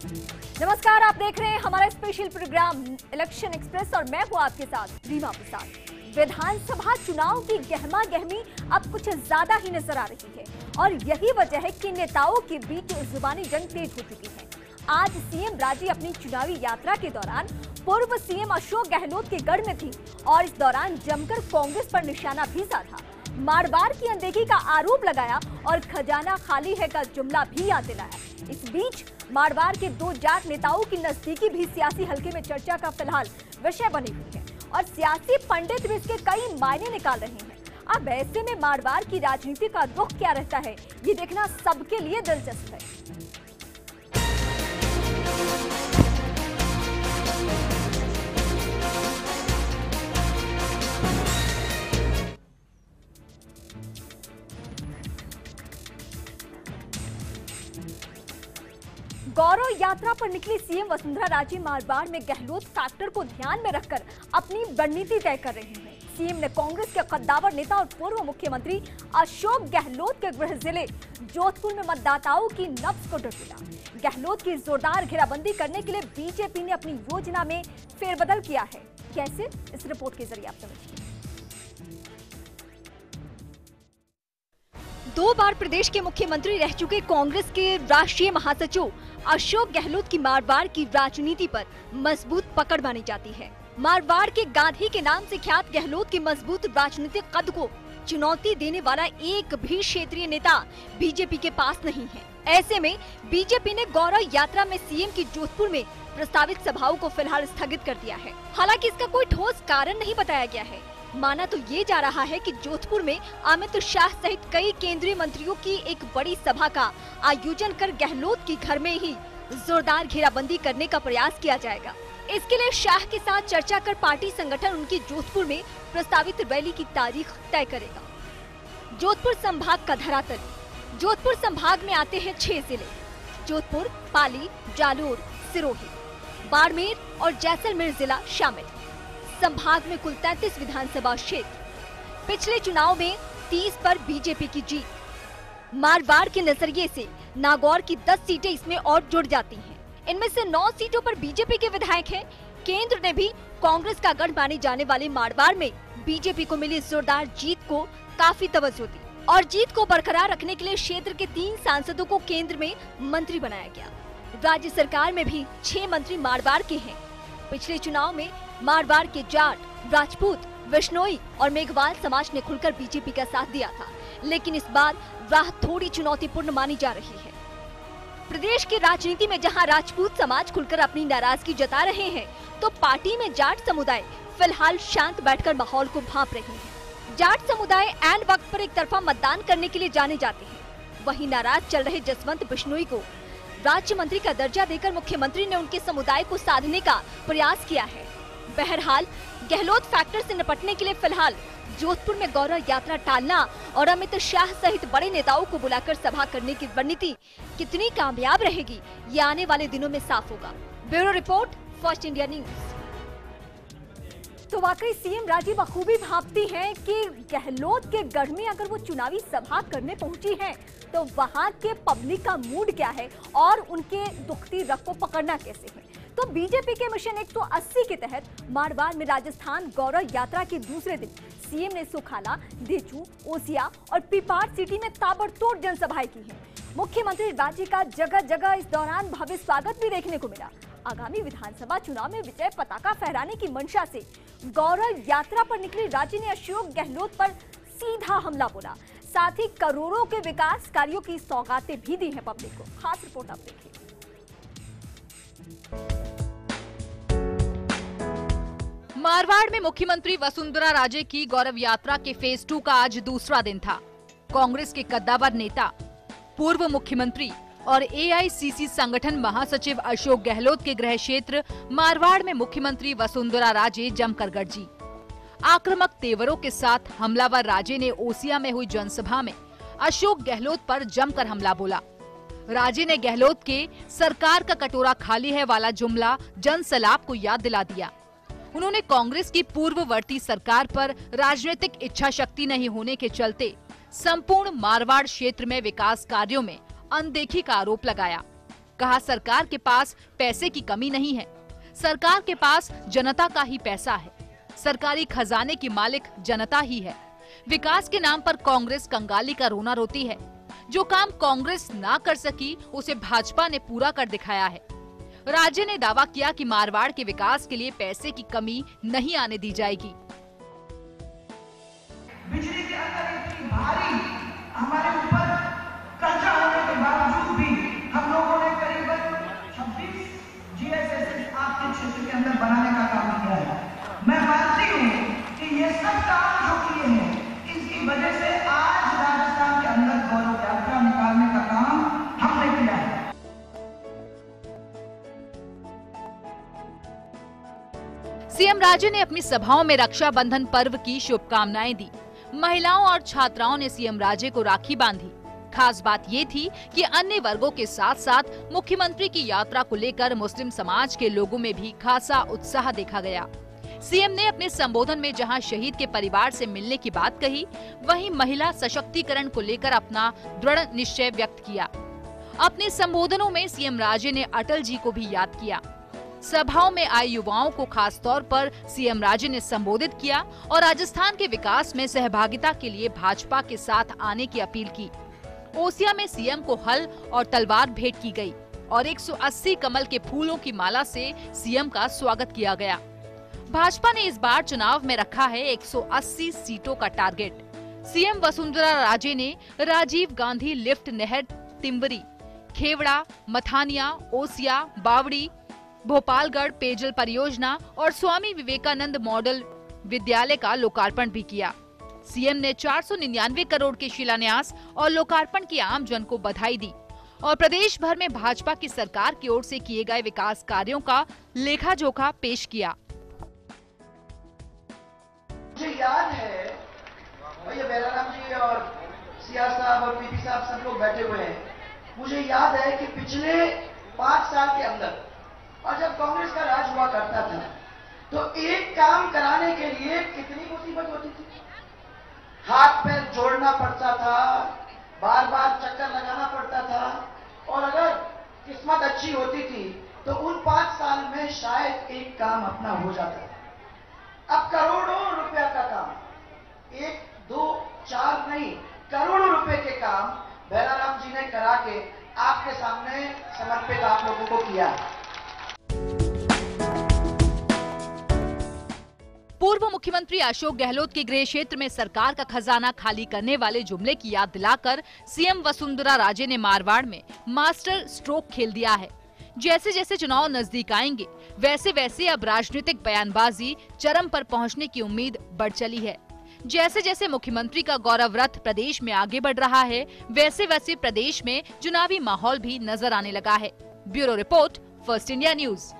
नमस्कार, आप देख रहे हैं हमारा स्पेशल प्रोग्राम इलेक्शन एक्सप्रेस और मैं हूं आपके साथ रीमा प्रसाद। विधानसभा चुनाव की गहमा गहमी अब कुछ ज्यादा ही नजर आ रही है और यही वजह है कि नेताओं के बीच जुबानी जंग तेज हो चुकी है। आज सीएम राजी अपनी चुनावी यात्रा के दौरान पूर्व सीएम अशोक गहलोत के गढ़ में थी और इस दौरान जमकर कांग्रेस पर निशाना भी साधा, मारवाड़ की अनदेखी का आरोप लगाया और खजाना खाली है का जुमला भी याद दिलाया। इस बीच मारवाड़ के दो जाट नेताओं की नजदीकी भी सियासी हलके में चर्चा का फिलहाल विषय बनी हुई है और सियासी पंडित भी इसके कई मायने निकाल रहे हैं। अब ऐसे में मारवाड़ की राजनीति का रुख क्या रहता है, ये देखना सबके लिए दिलचस्प है। गौरव यात्रा पर निकली सीएम वसुंधरा राजे मारवाड़ में गहलोत फैक्टर को ध्यान में रखकर अपनी रणनीति तय कर रहे हैं। सीएम ने कांग्रेस के कद्दावर नेता और पूर्व मुख्यमंत्री अशोक गहलोत के गृह जिले जोधपुर में मतदाताओं की नब्ज को डटोला। गहलोत की जोरदार घेराबंदी करने के लिए बीजेपी ने अपनी योजना में फेरबदल किया है। कैसे, इस रिपोर्ट के जरिए आप समझिए। 2 बार प्रदेश के मुख्यमंत्री रह चुके कांग्रेस के राष्ट्रीय महासचिव अशोक गहलोत की मारवाड़ की राजनीति पर मजबूत पकड़ मानी जाती है। मारवाड़ के गांधी के नाम से ख्यात गहलोत के मजबूत राजनीतिक कद को चुनौती देने वाला एक भी क्षेत्रीय नेता बीजेपी के पास नहीं है। ऐसे में बीजेपी ने गौरव यात्रा में सीएम की जोधपुर में प्रस्तावित सभाओं को फिलहाल स्थगित कर दिया है। हालांकि इसका कोई ठोस कारण नहीं बताया गया है। माना तो ये जा रहा है कि जोधपुर में अमित शाह सहित कई केंद्रीय मंत्रियों की एक बड़ी सभा का आयोजन कर गहलोत के घर में ही जोरदार घेराबंदी करने का प्रयास किया जाएगा। इसके लिए शाह के साथ चर्चा कर पार्टी संगठन उनकी जोधपुर में प्रस्तावित रैली की तारीख तय करेगा। जोधपुर संभाग का धरातल। जोधपुर संभाग में आते हैं 6 जिले: जोधपुर, पाली, जालोर, सिरोही, बाड़मेर और जैसलमेर जिला शामिल। संभाग में कुल 33 विधानसभा क्षेत्र। पिछले चुनाव में 30 पर बीजेपी की जीत। मारवाड़ के नजरिए से नागौर की 10 सीटें इसमें और जुड़ जाती हैं। इनमें से 9 सीटों पर बीजेपी के विधायक हैं। केंद्र ने भी कांग्रेस का गढ़ माने जाने वाले मारवाड़ में बीजेपी को मिली जोरदार जीत को काफी तवज्जो दी और जीत को बरकरार रखने के लिए क्षेत्र के 3 सांसदों को केंद्र में मंत्री बनाया गया। राज्य सरकार में भी 6 मंत्री मारवाड़ के हैं। पिछले चुनाव में मारवाड़ के जाट, राजपूत, विश्नोई और मेघवाल समाज ने खुलकर बीजेपी का साथ दिया था, लेकिन इस बार राह थोड़ी चुनौतीपूर्ण मानी जा रही है। प्रदेश की राजनीति में जहां राजपूत समाज खुलकर अपनी नाराजगी जता रहे हैं, तो पार्टी में जाट समुदाय फिलहाल शांत बैठकर माहौल को भांप रहे हैं। जाट समुदाय ऐन वक्त पर एक तरफा मतदान करने के लिए जाने जाते हैं। वहीं नाराज चल रहे जसवंत बिश्नोई को राज्य मंत्री का दर्जा देकर मुख्यमंत्री ने उनके समुदाय को साधने का प्रयास किया है। बहरहाल गहलोत फैक्टर से निपटने के लिए फिलहाल जोधपुर में गौरव यात्रा टालना और अमित शाह सहित बड़े नेताओं को बुलाकर सभा करने की रणनीति कितनी कामयाब रहेगी, ये आने वाले दिनों में साफ होगा। Bureau report, First India News. तो वाकई सीएम राजी बखूबी भांपती हैं कि गहलोत के गढ़ में अगर वो चुनावी सभा करने पहुंची हैं, तो वहां के पब्लिक का मूड क्या है और उनके दुखती रग को पकड़ना कैसे है। तो बीजेपी के मिशन 180 के तहत मारवाड़ में राजस्थान गौरव यात्रा के दूसरे दिन सीएम ने सुखाला, देचू, ओसिया और पिपाड़ सिटी में ताबड़तोड़ जनसभाएं की हैं। मुख्यमंत्री राज्य का जगह जगह इस दौरान भव्य स्वागत भी देखने को मिला। आगामी विधानसभा चुनाव में विजय पताका फहराने की मंशा से गौरव यात्रा पर निकली राज्य ने अशोक गहलोत पर सीधा हमला बोला। साथ ही करोड़ों के विकास कार्यों की सौगातें भी दी हैं पब्लिक को। खास रिपोर्ट आप देखिए। मारवाड़ में मुख्यमंत्री वसुंधरा राजे की गौरव यात्रा के फेज 2 का आज दूसरा दिन था। कांग्रेस के कद्दावर नेता, पूर्व मुख्यमंत्री और एआईसीसी संगठन महासचिव अशोक गहलोत के गृह क्षेत्र मारवाड़ में मुख्यमंत्री वसुंधरा राजे जमकर गरजी। आक्रामक तेवरों के साथ हमलावर राजे ने ओसिया में हुई जनसभा में अशोक गहलोत पर जमकर हमला बोला। राजे ने गहलोत के सरकार का कटोरा खाली है वाला जुमला जनसलाब को याद दिला दिया। उन्होंने कांग्रेस की पूर्ववर्ती सरकार पर राजनीतिक इच्छा शक्ति नहीं होने के चलते संपूर्ण मारवाड़ क्षेत्र में विकास कार्यों में अनदेखी का आरोप लगाया। कहा सरकार के पास पैसे की कमी नहीं है, सरकार के पास जनता का ही पैसा है, सरकारी खजाने की मालिक जनता ही है। विकास के नाम पर कांग्रेस कंगाली का रोना रोती है। जो काम कांग्रेस ना कर सकी उसे भाजपा ने पूरा कर दिखाया है। राज्य ने दावा किया कि मारवाड़ के विकास के लिए पैसे की कमी नहीं आने दी जाएगी। बिजली के अंदर इतनी भारी हमारे ऊपर कर्जा होने के बावजूद भी हम लोगों ने करीबन 26 GIS आपके क्षेत्र के अंदर बनाने का काम किया है। मैं मानती हूँ कि ये सब काम जो किए हैं, इसकी वजह से आज राजस्थान के अंदर गौरव यात्रा निकालने का काम हमने किया है। सीएम राजे ने अपनी सभाओं में रक्षाबंधन पर्व की शुभकामनाएं दी। महिलाओं और छात्राओं ने सीएम राजे को राखी बांधी। खास बात ये थी कि अन्य वर्गों के साथ साथ मुख्यमंत्री की यात्रा को लेकर मुस्लिम समाज के लोगों में भी खासा उत्साह देखा गया। सीएम ने अपने संबोधन में जहां शहीद के परिवार से मिलने की बात कही, वहीं महिला सशक्तिकरण को लेकर अपना दृढ़ निश्चय व्यक्त किया। अपने संबोधनों में सीएम राजे ने अटल जी को भी याद किया। सभाओं में आए युवाओं को खास तौर पर सीएम राजे ने संबोधित किया और राजस्थान के विकास में सहभागिता के लिए भाजपा के साथ आने की अपील की। ओसिया में सीएम को हल और तलवार भेंट की गई और 180 कमल के फूलों की माला से सीएम का स्वागत किया गया। भाजपा ने इस बार चुनाव में रखा है 180 सीटों का टारगेट। सीएम वसुंधरा राजे ने राजीव गांधी लिफ्ट नहर तिम्बरी, खेवड़ा, मथानिया, ओसिया, बावड़ी, भोपालगढ़ पेयजल परियोजना और स्वामी विवेकानंद मॉडल विद्यालय का लोकार्पण भी किया। सीएम ने 499 करोड़ के शिलान्यास और लोकार्पण की आम जन को बधाई दी और प्रदेश भर में भाजपा की सरकार की ओर से किए गए विकास कार्यों का लेखा जोखा पेश किया। मुझे याद है, और ये बेलाराम जी और सिया साहब और पीपी साहब सब लोग बैठे हुए हैं, मुझे याद है कि पिछले 5 साल के अंदर और जब कांग्रेस का राज हुआ करता था तो एक काम कराने के लिए कितनी मुसीबत होती थी। हाथ पैर जोड़ना पड़ता था, बार बार चक्कर लगाना पड़ता था और अगर किस्मत अच्छी होती थी तो उन 5 साल में शायद एक काम अपना हो जाता था। अब करोड़ों रुपया का काम, 1, 2, 4 नहीं, करोड़ों रुपए के काम बेलाराम जी ने करा के आपके सामने समर्पित आप लोगों को किया। पूर्व मुख्यमंत्री अशोक गहलोत के गृह क्षेत्र में सरकार का खजाना खाली करने वाले जुमले की याद दिलाकर सीएम वसुंधरा राजे ने मारवाड़ में मास्टर स्ट्रोक खेल दिया है। जैसे जैसे चुनाव नजदीक आएंगे वैसे वैसे अब राजनीतिक बयानबाजी चरम पर पहुंचने की उम्मीद बढ़ चली है। जैसे जैसे मुख्यमंत्री का गौरव रथ प्रदेश में आगे बढ़ रहा है, वैसे वैसे प्रदेश में चुनावी माहौल भी नजर आने लगा है। Bureau report, First India News.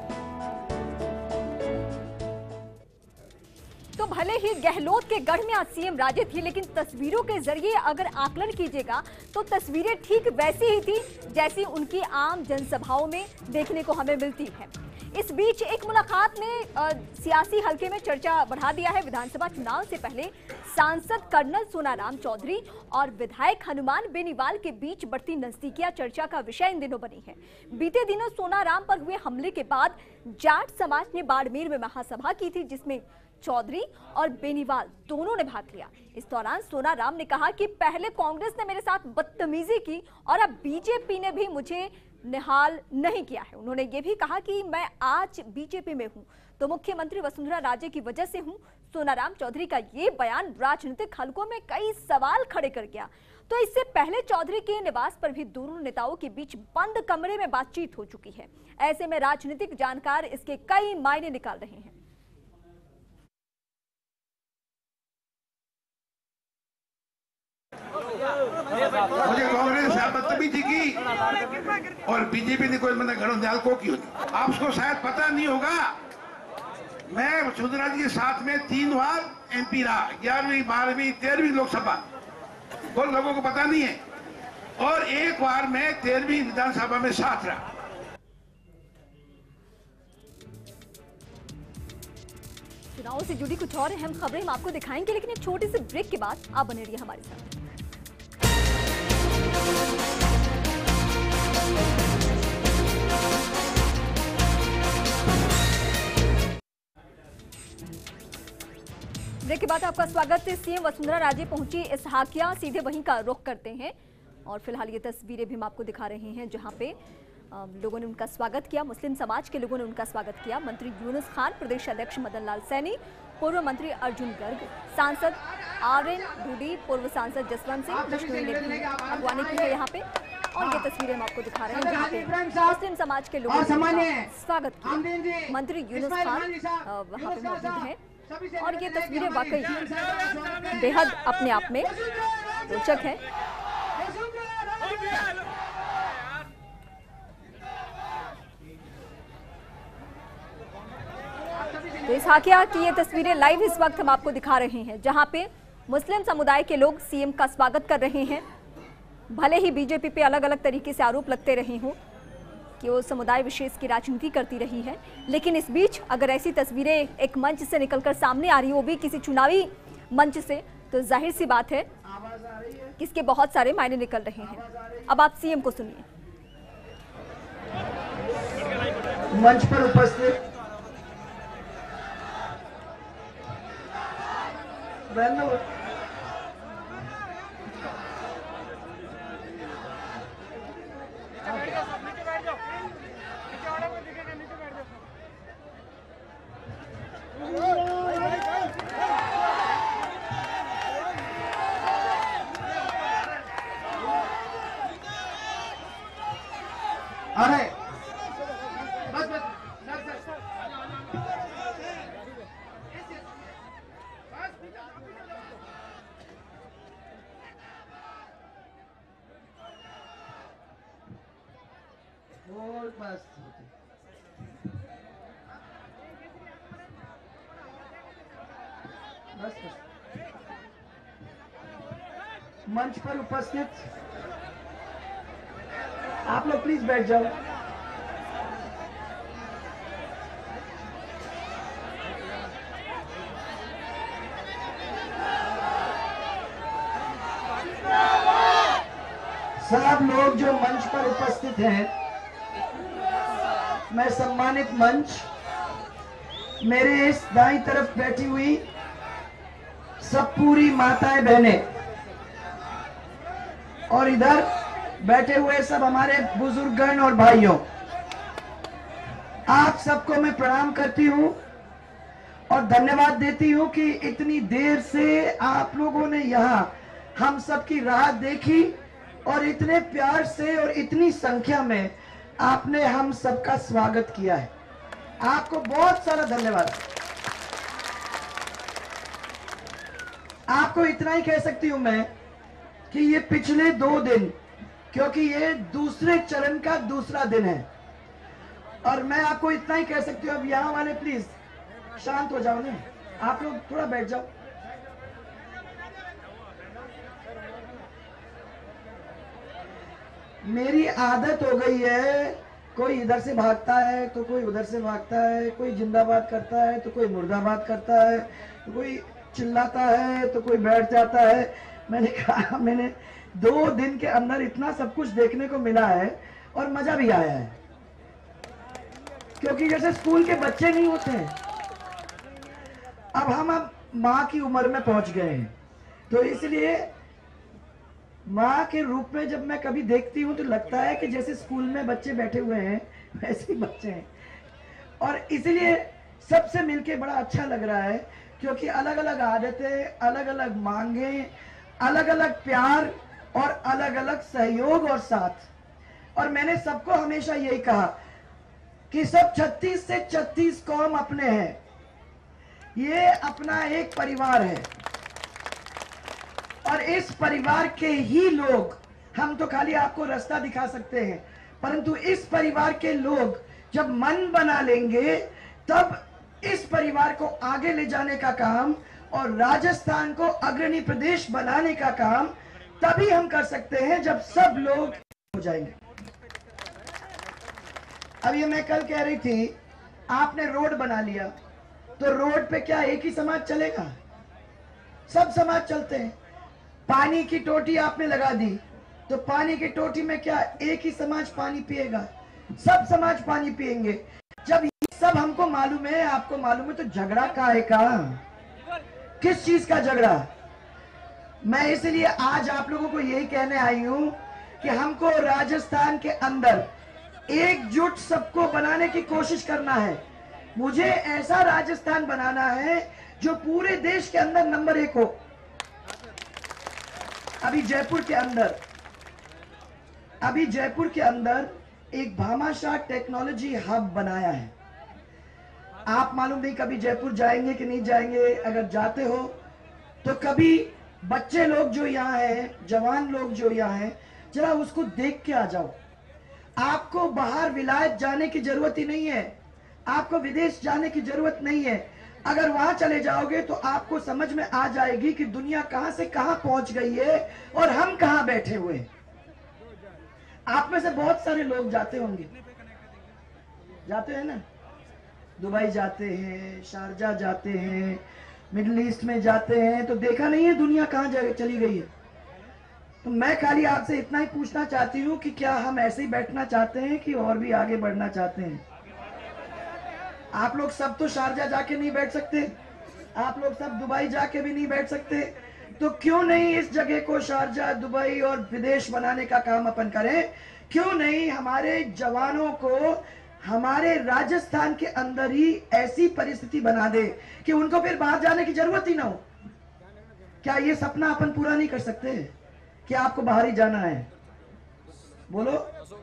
तो भले ही गहलोत के गढ़ में आज सीएम राजे थी, लेकिन तस्वीरों के जरिए अगर आकलन कीजिएगा तो तस्वीरें ठीक वैसी ही थी जैसी उनकी आम जनसभाओं में देखने को हमें मिलती है। इस बीच एक मुलाकात ने सियासी हलके में चर्चा बढ़ा दिया है। विधानसभा चुनाव से पहले सांसद कर्नल सोनाराम चौधरी और विधायक हनुमान बेनीवाल के बीच बढ़ती नजदीकियां चर्चा का विषय इन दिनों बनी है। बीते दिनों सोनाराम पर हुए हमले के बाद जाट समाज ने बाड़मेर में महासभा की थी, जिसमें चौधरी और बेनीवाल दोनों ने भाग लिया। इस दौरान सोनाराम ने कहा कि पहले कांग्रेस ने मेरे साथ बदतमीजी की और अब बीजेपी ने भी मुझे निहाल नहीं किया है। उन्होंने ये भी कहा कि मैं आज बीजेपी में हूं तो मुख्यमंत्री वसुंधरा राजे की वजह से हूं। सोनाराम चौधरी का ये बयान राजनीतिक हलकों में कई सवाल खड़े कर गया। तो इससे पहले चौधरी के निवास पर भी दोनों नेताओं के बीच बंद कमरे में बातचीत हो चुकी है। ऐसे में राजनीतिक जानकार इसके कई मायने निकाल रहे हैं। मुझे कांग्रेस से बदतमीजी की और बीजेपी ने कोई मैंने घरों न्याल को क्यों नहीं। आपको शायद पता नहीं होगा, मैं वसुंधरा जी के साथ में 3 बार एमपी रहा, 11वीं 12वीं 13वीं लोकसभा, बहुत लोगों को पता नहीं है, और 1 बार मैं 13वीं विधानसभा में साथ रहा। चुनाव से जुड़ी कुछ और अहम खबरें हम आपको दिखाएंगे, लेकिन एक छोटे से ब्रेक के बाद आप बने रहिए हमारे साथ। ब्रेक के बाद आपका स्वागत है। सीएम वसुंधरा राजे पहुंची इसहाकिया, सीधे वहीं का रुख करते हैं और फिलहाल ये तस्वीरें भी हम आपको दिखा रहे हैं जहां पे लोगों ने उनका स्वागत किया, मुस्लिम समाज के लोगों ने उनका स्वागत किया। मंत्री यूनुस खान, प्रदेश अध्यक्ष मदन लाल सैनी, पूर्व मंत्री अर्जुन गर्ग, सांसद आरएन डूडी, पूर्व सांसद जसवंत सिंह बिश्नोई ने भी अगवानी की है यहाँ पे। और ये तस्वीरें हम आपको दिखा रहे हैं जहाँ पे मुस्लिम समाज के लोगों ने स्वागत किया। मंत्री यूनुस खान वहाँ पे मौजूद हैं और ये तस्वीरें वाकई बेहद अपने आप में रोचक है। तो इसहाकिया की ये तस्वीरें लाइव इस वक्त हम आपको दिखा रहे हैं जहां पे मुस्लिम समुदाय के लोग सीएम का स्वागत कर रहे हैं। भले ही बीजेपी पे अलग अलग तरीके से आरोप लगते रहे हों कि वो समुदाय विशेष की राजनीति करती रही है, लेकिन इस बीच अगर ऐसी तस्वीरें एक मंच से निकलकर सामने आ रही हो, वो भी किसी चुनावी मंच से, तो जाहिर सी बात है कि इसके बहुत सारे मायने निकल रहे हैं। अब आप सीएम को सुनिए। मंच पर उपस्थित अरे बस बस बस बस बस मंच पर उपस्थित आप लोग प्लीज बैठ जाओ। सब लोग जो मंच पर उपस्थित हैं, मैं सम्मानित मंच, मेरे इस दाईं तरफ बैठी हुई सब पूरी माताएं बहनें और इधर बैठे हुए सब हमारे बुजुर्गगण और भाइयों, आप सबको मैं प्रणाम करती हूं और धन्यवाद देती हूं कि इतनी देर से आप लोगों ने यहां हम सबकी राह देखी और इतने प्यार से और इतनी संख्या में आपने हम सबका स्वागत किया है। आपको बहुत सारा धन्यवाद। आपको इतना ही कह सकती हूं मैं कि ये पिछले 2 दिन, क्योंकि ये दूसरे चरण का दूसरा दिन है, और मैं आपको इतना ही कह सकती हूं, अब यहां वाले प्लीज शांत हो जाओ ना, आप लोग थोड़ा बैठ जाओ। मेरी आदत हो गई है, कोई इधर से भागता है तो कोई उधर से भागता है, कोई जिंदाबाद करता है तो कोई मुर्दाबाद करता है, तो कोई चिल्लाता है तो कोई बैठ जाता है। मैंने कहा मैंने 2 दिन के अंदर इतना सब कुछ देखने को मिला है और मजा भी आया है, क्योंकि जैसे स्कूल के बच्चे नहीं होते हैं, अब माँ की उम्र में पहुंच गए हैं, तो इसलिए माँ के रूप में जब मैं कभी देखती हूँ तो लगता है कि जैसे स्कूल में बच्चे बैठे हुए हैं वैसे ही बच्चे हैं, और इसलिए सबसे मिलके बड़ा अच्छा लग रहा है, क्योंकि अलग अलग आदतें, अलग अलग मांगे, अलग अलग प्यार और अलग अलग सहयोग और साथ। और मैंने सबको हमेशा यही कहा कि सब 36 से 36 कौम अपने हैं, ये अपना एक परिवार है, और इस परिवार के ही लोग, हम तो खाली आपको रास्ता दिखा सकते हैं, परंतु इस परिवार के लोग जब मन बना लेंगे तब इस परिवार को आगे ले जाने का काम और राजस्थान को अग्रणी प्रदेश बनाने का काम तभी हम कर सकते हैं जब सब लोग हो जाएंगे। अब ये मैं कल कह रही थी, आपने रोड बना लिया तो रोड पे क्या एक ही समाज चलेगा? सब समाज चलते हैं। पानी की टोटी आपने लगा दी तो पानी की टोटी में क्या एक ही समाज पानी पिएगा? सब समाज पानी पिएंगे। जब ये सब हमको मालूम है, आपको मालूम है, तो झगड़ा काहे का? किस चीज का झगड़ा? मैं इसलिए आज आप लोगों को यही कहने आई हूं कि हमको राजस्थान के अंदर एकजुट सबको बनाने की कोशिश करना है। मुझे ऐसा राजस्थान बनाना है जो पूरे देश के अंदर नंबर 1 हो। अभी जयपुर के अंदर एक भामाशाह टेक्नोलॉजी हब बनाया है। आप मालूम नहीं कभी जयपुर जाएंगे कि नहीं जाएंगे। अगर जाते हो तो कभी बच्चे लोग जो यहाँ हैं, जवान लोग जो यहाँ हैं, जरा उसको देख के आ जाओ। आपको बाहर विलायत जाने की जरूरत ही नहीं है, आपको विदेश जाने की जरूरत नहीं है। अगर वहां चले जाओगे तो आपको समझ में आ जाएगी कि दुनिया कहां से कहां पहुंच गई है और हम कहां बैठे हुए हैं। आप में से बहुत सारे लोग जाते होंगे, जाते हैं ना, दुबई जाते हैं, शारजा जाते हैं, मिडिल ईस्ट में जाते हैं, तो देखा नहीं है दुनिया कहां चली गई है। तो मैं खाली आपसे इतना ही पूछना चाहती हूँ कि क्या हम ऐसे ही बैठना चाहते हैं कि और भी आगे बढ़ना चाहते हैं? आप लोग सब तो शारजा जाके नहीं बैठ सकते, आप लोग सब दुबई जाके भी नहीं बैठ सकते, तो क्यों नहीं इस जगह को शारजा, दुबई और विदेश बनाने का काम अपन करें? क्यों नहीं हमारे जवानों को हमारे राजस्थान के अंदर ही ऐसी परिस्थिति बना दे कि उनको फिर बाहर जाने की जरूरत ही ना हो? क्या ये सपना अपन पूरा नहीं कर सकते कि आपको बाहर ही जाना है? बोलो,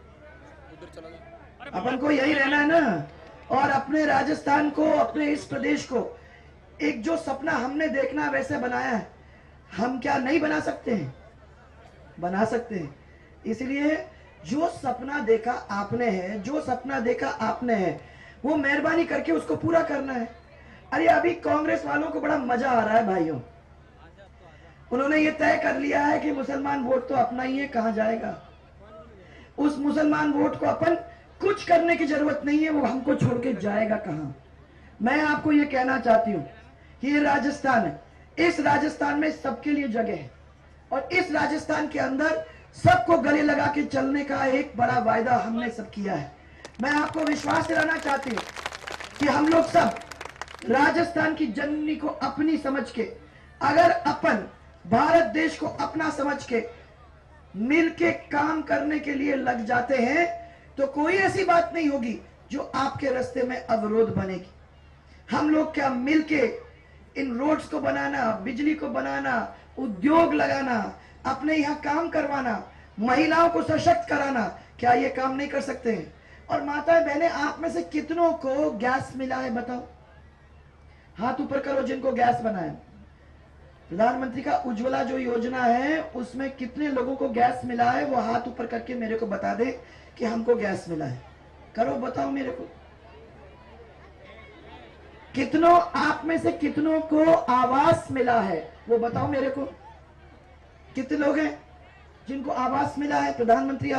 अपन को यही रहना है ना। और अपने राजस्थान को, अपने इस प्रदेश को एक जो सपना हमने देखना वैसे बनाया है, हम क्या नहीं बना सकते हैं? बना सकते हैं। इसलिए जो सपना देखा आपने है, जो सपना देखा आपने है, वो मेहरबानी करके उसको पूरा करना है। अरे अभी कांग्रेस वालों को बड़ा मजा आ रहा है भाइयों, उन्होंने ये तय कर लिया है कि मुसलमान वोट तो अपना ही है, कहां जाएगा। उस मुसलमान वोट को अपन कुछ करने की जरूरत नहीं है, वो हमको छोड़ के जाएगा कहां। मैं आपको ये कहना चाहती हूं कि ये राजस्थान है, इस राजस्थान में सबके लिए जगह है और इस राजस्थान के अंदर सबको गले लगा के चलने का एक बड़ा वायदा हमने सब किया है। मैं आपको विश्वास दिलाना चाहती हूँ कि हम लोग सब राजस्थान की जननी को अपनी समझ के, अगर अपन भारत देश को अपना समझ के मिलके काम करने के लिए लग जाते हैं तो कोई ऐसी बात नहीं होगी जो आपके रास्ते में अवरोध बनेगी। हम लोग क्या मिलके इन रोड्स को बनाना, बिजली को बनाना, उद्योग लगाना, अपने यहाँ काम करवाना, महिलाओं को सशक्त कराना, क्या ये काम नहीं कर सकते हैं? और माताएं बहनें, आप में से कितनों को गैस मिला है? बताओ, हाथ ऊपर करो जिनको गैस बना है। प्रधानमंत्री का उज्ज्वला जो योजना है उसमें कितने लोगों को गैस मिला है? वो हाथ ऊपर करके मेरे को बता दे कि हमको गैस मिला है। करो, बताओ मेरे को। कितनों आप में से कितनों को आवास मिला है? वो बताओ मेरे को। कितने लोग हैं जिनको आवास मिला है? प्रधानमंत्री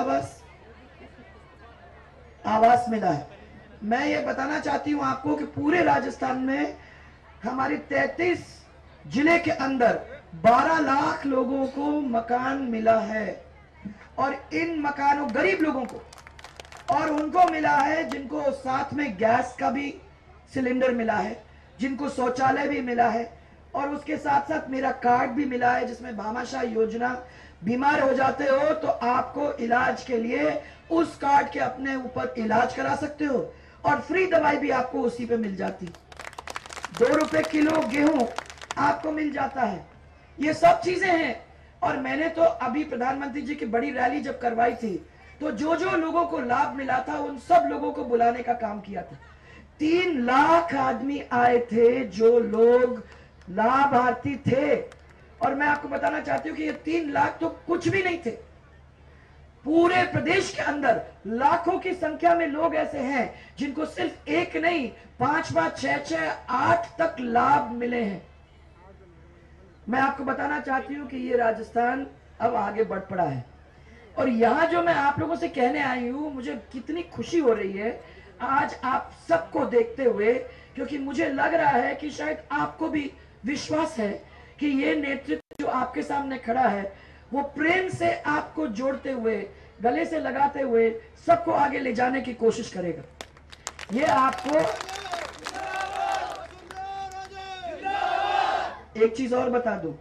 आवास मिला है। मैं ये बताना चाहती हूं आपको कि पूरे राजस्थान में हमारे 33 जिले के अंदर 12 लाख लोगों को मकान मिला है और इन मकानों, गरीब लोगों को, और उनको मिला है जिनको साथ में गैस का भी सिलेंडर मिला है, जिनको शौचालय भी मिला है, और उसके साथ साथ मेरा कार्ड भी मिला है जिसमें भामाशाह योजना, बीमार हो जाते हो तो आपको इलाज के लिए उस कार्ड के अपने ऊपर इलाज करा सकते हो और फ्री दवाई भी आपको उसी पे मिल जाती। 2 रुपए किलो गेहूं आपको मिल जाता है। ये सब चीजें हैं। और मैंने तो अभी प्रधानमंत्री जी की बड़ी रैली जब करवाई थी तो जो जो लोगों को लाभ मिला था उन सब लोगों को बुलाने का काम किया था। 3 लाख आदमी आए थे जो लोग लाभार्थी थे। और मैं आपको बताना चाहती हूँ कि ये 3 लाख तो कुछ भी नहीं थे। पूरे प्रदेश के अंदर लाखों की संख्या में लोग ऐसे हैं जिनको सिर्फ 1 नहीं, 5-5, 6-6, 8 तक लाभ मिले हैं। मैं आपको बताना चाहती हूँ कि ये राजस्थान अब आगे बढ़ पड़ा है। और यहाँ जो मैं आप लोगों से कहने आई हूँ, मुझे कितनी खुशी हो रही है आज आप सबको देखते हुए, क्योंकि मुझे लग रहा है कि शायद आपको भी विश्वास है कि ये नेतृत्व जो आपके सामने खड़ा है वो प्रेम से आपको जोड़ते हुए, गले से लगाते हुए सबको आगे ले जाने की कोशिश करेगा। ये आपको एक चीज और बता दूं,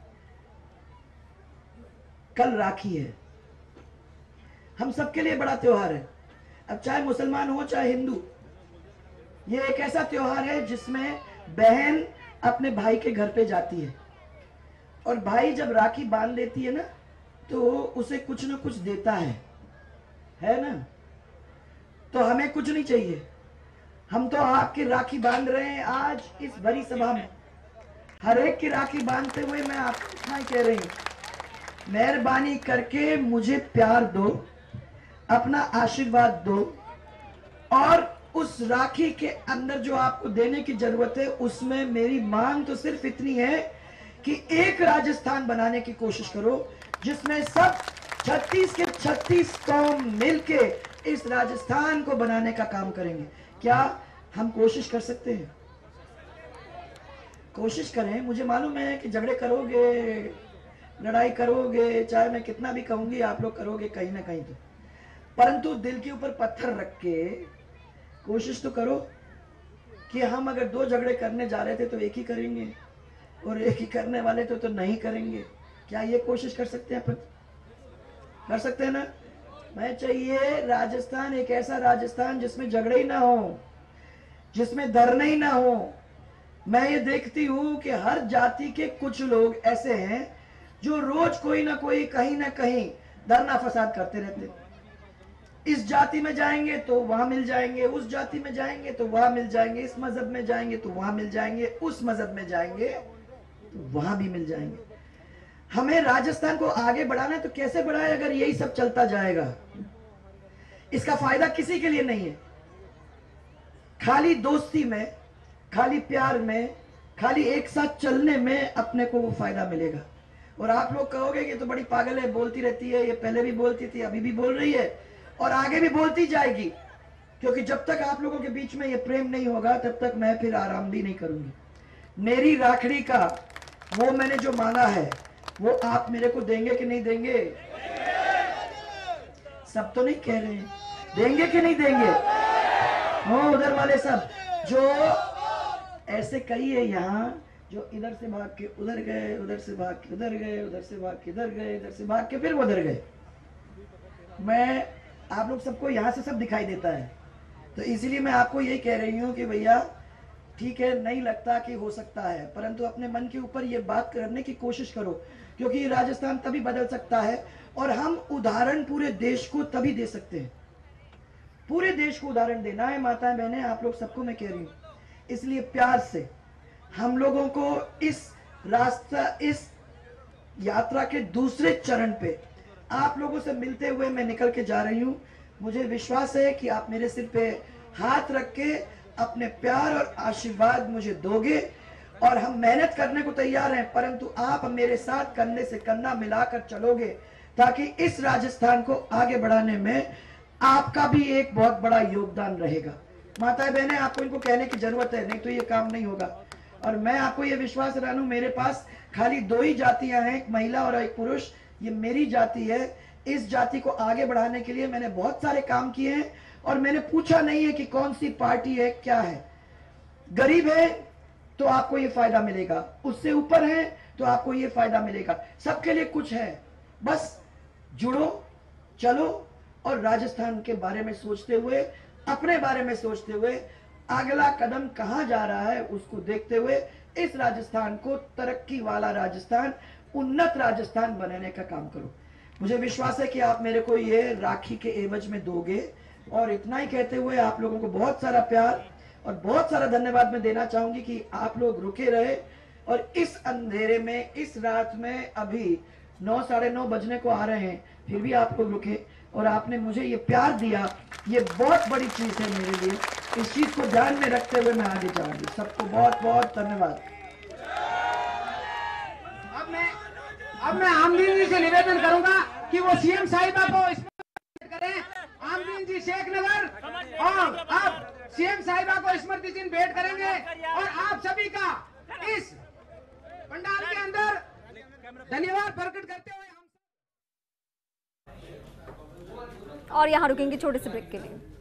कल राखी है, हम सबके लिए बड़ा त्योहार है। अब चाहे मुसलमान हो चाहे हिंदू, ये एक ऐसा त्योहार है जिसमें बहन अपने भाई के घर पे जाती है और भाई जब राखी बांध देती है ना तो उसे कुछ ना कुछ देता है ना। तो हमें कुछ नहीं चाहिए, हम तो आपकी राखी बांध रहे हैं आज इस बड़ी सभा में। हर एक की राखी बांधते हुए मैं आपको इतना ही कह रही हूं, मेहरबानी करके मुझे प्यार दो, अपना आशीर्वाद दो और उस राखी के अंदर जो आपको देने की जरूरत है उसमें मेरी मांग तो सिर्फ इतनी है कि एक राजस्थान बनाने की कोशिश करो जिसमें सब 36 के 36 कौम मिलके इस राजस्थान को बनाने का काम करेंगे। क्या हम कोशिश कर सकते हैं? कोशिश करें। मुझे मालूम है कि झगड़े करोगे, लड़ाई करोगे, चाहे मैं कितना भी कहूंगी आप लोग करोगे कहीं ना कहीं तो, परंतु दिल के ऊपर पत्थर रख के कोशिश तो करो कि हम अगर दो झगड़े करने जा रहे थे तो एक ही करेंगे और एक ही करने वाले तो नहीं करेंगे। क्या ये कोशिश कर सकते हैं अपन? कर सकते हैं ना? मैं चाहिए राजस्थान एक ऐसा राजस्थान जिसमें झगड़े ही ना हो, जिसमें धरने ही ना हो। मैं ये देखती हूं कि हर जाति के कुछ लोग ऐसे हैं जो रोज कोई ना कोई कहीं ना कहीं धरना फसाद करते रहते। इस जाति में जाएंगे तो वहां मिल जाएंगे, उस जाति में जाएंगे तो वहां मिल जाएंगे, इस मजहब में जाएंगे तो वहां मिल जाएंगे, उस मजहब में जाएंगे तो वहां भी मिल जाएंगे। हमें राजस्थान को आगे बढ़ाना है तो कैसे बढ़ाए अगर यही सब चलता जाएगा? इसका फायदा किसी के लिए नहीं है। खाली दोस्ती में, खाली प्यार में, खाली एक साथ चलने में अपने को वो फायदा मिलेगा। और आप लोग कहोगे कि तो बड़ी पागल है, बोलती रहती है, ये पहले भी बोलती थी, अभी भी बोल रही है और आगे भी बोलती जाएगी, क्योंकि जब तक आप लोगों के बीच में ये प्रेम नहीं होगा तब तक मैं फिर आराम भी नहीं करूंगी। मेरी राखड़ी का वो मैंने जो मांगा है वो आप मेरे को देंगे कि नहीं देंगे? सब तो नहीं कह रहे हैं, देंगे कि नहीं देंगे? हो उधर वाले सब जो ऐसे कई है यहाँ जो इधर से भाग के उधर गए, उधर से भाग के उधर गए, उधर से भाग के इधर गए, इधर से भाग के फिर उधर गए। मैं आप लोग सबको यहाँ से सब दिखाई देता है, तो इसीलिए मैं आपको यही कह रही हूँ कि भैया ठीक है, नहीं लगता कि हो सकता है, परंतु अपने मन के ऊपर ये बात करने की कोशिश करो, क्योंकि ये राजस्थान तभी बदल सकता है और हम उदाहरण पूरे देश को तभी दे सकते हैं। पूरे देश को उदाहरण देना है माताएं बहनें, आप लोग सबको मैं कह रही हूँ। इसलिए प्यार से हम लोगों को इस रास्ता, इस यात्रा के दूसरे चरण पे आप लोगों से मिलते हुए मैं निकल के जा रही हूँ। मुझे विश्वास है कि आप मेरे सिर पे हाथ रख के अपने प्यार और आशीर्वाद मुझे दोगे और हम मेहनत करने को तैयार हैं, परंतु आप मेरे साथ कंधे से कंधा मिलाकर चलोगे ताकि इस राजस्थान को आगे बढ़ाने में आपका भी एक बहुत बड़ा योगदान रहेगा। माताएं बहनें, आपको इनको कहने की जरूरत है, नहीं तो ये काम नहीं होगा। और मैं आपको ये विश्वास दिलाऊं, मेरे पास खाली दो ही जातियां हैं, एक महिला और एक पुरुष। ये मेरी जाति है। इस जाति को आगे बढ़ाने के लिए मैंने बहुत सारे काम किए हैं और मैंने पूछा नहीं है कि कौन सी पार्टी है, क्या है। गरीब है तो आपको ये फायदा मिलेगा, उससे ऊपर है तो आपको ये फायदा मिलेगा, सबके लिए कुछ है। बस जुड़ो, चलो और राजस्थान के बारे में सोचते हुए, अपने बारे में सोचते हुए, अगला कदम कहां जा रहा है उसको देखते हुए इस राजस्थान को तरक्की वाला राजस्थान, उन्नत राजस्थान बनाने का काम करो। मुझे विश्वास है कि आप मेरे को ये राखी के एवज में दोगे। और इतना ही कहते हुए आप लोगों को बहुत सारा प्यार और बहुत सारा धन्यवाद मैं देना चाहूंगी कि आप लोग रुके रहे और इस अंधेरे में, इस रात में, अभी 9 साढ़े 9 बजने को आ रहे हैं, फिर भी आप लोग रुके और आपने मुझे ये प्यार दिया। ये बहुत बड़ी चीज है मेरे लिए। इस चीज को ध्यान में रखते हुए मैं आगे जाऊंगी। सबको बहुत बहुत धन्यवाद। अब मैं आमदीन जी से निवेदन करूंगा कि वो सीएम साहिबा को स्मृति करें। आमदीन जी शेख नगर और अब सीएम साहिबा को स्मृति चिन्ह भेंट करेंगे और आप सभी का इस पंडाल के अंदर धन्यवाद प्रकट करते हुए और यहाँ रुकेंगे छोटे से ब्रेक के लिए।